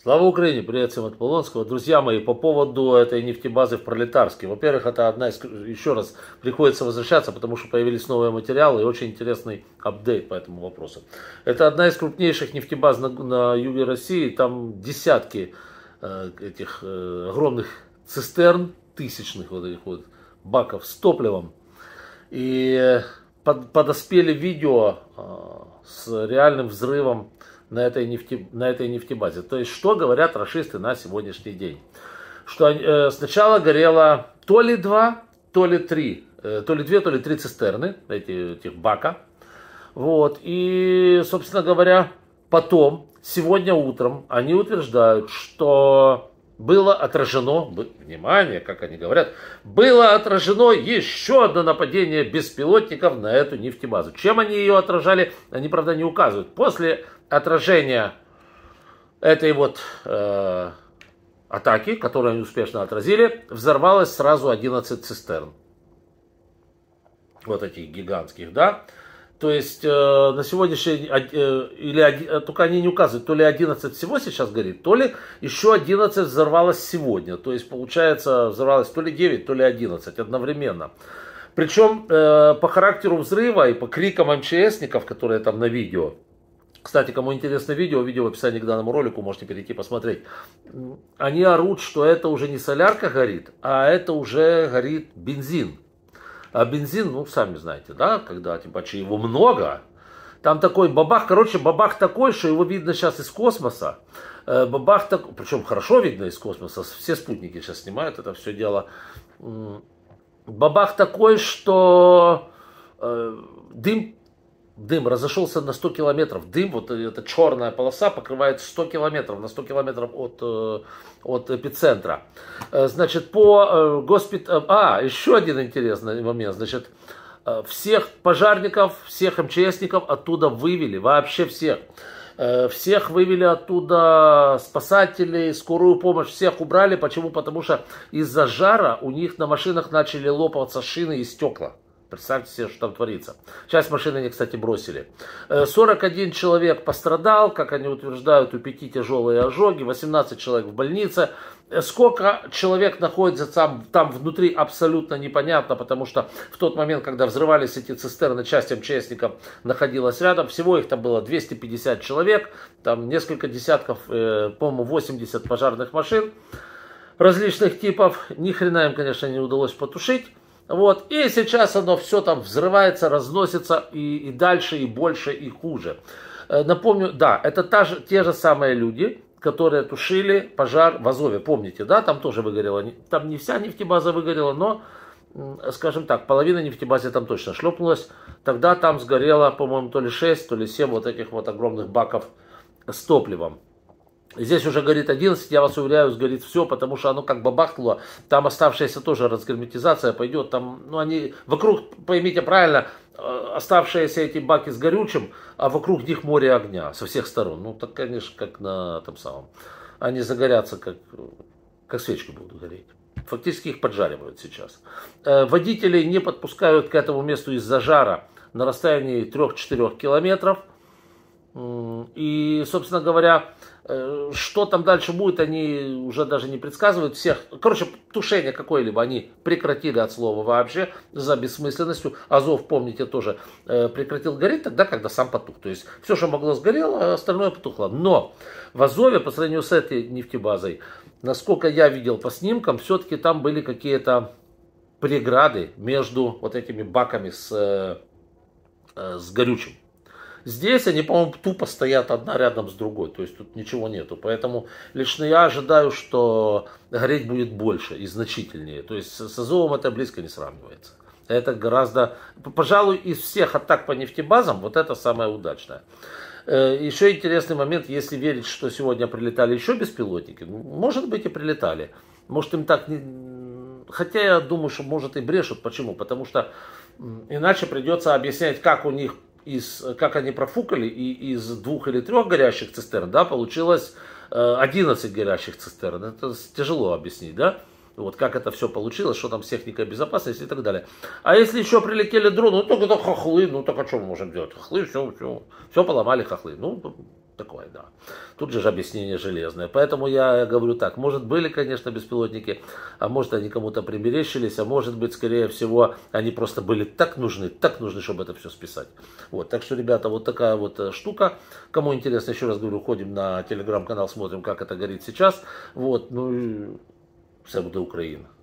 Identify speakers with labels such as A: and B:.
A: Слава Украине! Привет всем от Полонского. Друзья мои, по поводу этой нефтебазы в Пролетарске. Во-первых, это одна из... Еще раз приходится возвращаться, потому что появились новые материалы и очень интересный апдейт по этому вопросу. Это одна из крупнейших нефтебаз на юге России. Там десятки этих огромных цистерн, тысячных вот этих вот баков с топливом. И подоспели видео с реальным взрывом на этой нефтебазе. То есть, что говорят рашисты на сегодняшний день? Что сначала горело то ли два, то ли три цистерны, этих бака. Вот. И, собственно говоря, потом, сегодня утром, они утверждают, что было отражено, внимание, как они говорят, было отражено еще одно нападение беспилотников на эту нефтебазу. Чем они ее отражали, они, правда, не указывают. После отражения этой вот атаки, которую они успешно отразили, взорвалось сразу 11 цистерн. Вот этих гигантских, да. То есть на сегодняшний день, только они не указывают, то ли 11 всего сейчас горит, то ли еще 11 взорвалось сегодня. То есть получается взорвалось то ли 9, то ли 11 одновременно. Причем по характеру взрыва и по крикам МЧСников, которые там на видео. Кстати, кому интересно видео в описании к данному ролику, можете перейти посмотреть. Они орут, что это уже не солярка горит, а это уже горит бензин. А бензин, ну, сами знаете, да, когда, типа, его много, там такой бабах, короче, бабах такой, что его видно сейчас из космоса. Бабах такой, причем хорошо видно из космоса, все спутники сейчас снимают это все дело. Бабах такой, что дым разошелся на 100 километров. Дым, вот эта черная полоса покрывает 100 километров, на 100 километров от эпицентра. Значит, по еще один интересный момент. Значит, всех пожарников, всех МЧСников оттуда вывели, вообще всех. Всех вывели оттуда, спасателей, скорую помощь, всех убрали. Почему? Потому что из-за жара у них на машинах начали лопаться шины и стекла. Представьте себе, что там творится. Часть машины они, кстати, бросили. 41 человек пострадал, как они утверждают, у 5 тяжелые ожоги, 18 человек в больнице. Сколько человек находится там внутри, абсолютно непонятно, потому что в тот момент, когда взрывались эти цистерны, часть МЧСников находилась рядом. Всего их там было 250 человек, там несколько десятков, по-моему, 80 пожарных машин различных типов. Ни хрена им, конечно, не удалось потушить. Вот. И сейчас оно все там взрывается, разносится и дальше, и больше, и хуже. Напомню, да, это те же самые люди, которые тушили пожар в Азове. Помните, да, там тоже выгорело. Там не вся нефтебаза выгорела, но, скажем так, половина нефтебазы там точно шлепнулась. Тогда там сгорело, по-моему, то ли 6, то ли 7 вот этих вот огромных баков с топливом. Здесь уже горит 11, я вас уверяю, сгорит все, потому что оно как бабахнуло. Там оставшаяся тоже разгерметизация пойдет. Там, ну, они вокруг, поймите правильно, оставшиеся эти баки с горючим, а вокруг них море огня со всех сторон. Ну, так, конечно, как на том самом. Они загорятся, как свечки будут гореть. Фактически их поджаривают сейчас. Водителей не подпускают к этому месту из-за жара на расстоянии 3-4 километров. И, собственно говоря, что там дальше будет, они уже даже не предсказывают всех. Короче, тушение какое-либо они прекратили от слова вообще за бессмысленностью. Азов, помните, тоже прекратил гореть тогда, когда сам потух. То есть все, что могло, сгорело, а остальное потухло. Но в Азове, по сравнению с этой нефтебазой, насколько я видел по снимкам, все-таки там были какие-то преграды между вот этими баками с горючим. Здесь они, по-моему, тупо стоят одна рядом с другой, то есть тут ничего нету. Поэтому лично я ожидаю, что гореть будет больше и значительнее. То есть с Азовом это близко не сравнивается. Это гораздо, пожалуй, из всех атак по нефтебазам, вот это самое удачное. Еще интересный момент, если верить, что сегодня прилетали еще беспилотники, может быть и прилетали. Может им так не... Хотя я думаю, что может и брешут. Почему? Потому что иначе придется объяснять, как у них как они профукали, и из 2 или 3 горящих цистерн, да, получилось 11 горящих цистерн. Это тяжело объяснить, да? Вот как это все получилось, что там с техникой безопасности и так далее. А если еще прилетели дроны, ну только это хохлы, ну так а что мы можем делать? Хохлы, все поломали хохлы. Ну, такое, да. Тут же объяснение железное. Поэтому я говорю так, может были, конечно, беспилотники, а может они кому-то примерещились, а может быть, скорее всего, они просто были так нужны, чтобы это все списать. Вот, так что, ребята, вот такая вот штука. Кому интересно, еще раз говорю, ходим на телеграм-канал, смотрим, как это горит сейчас. Вот, ну и все буде Україна.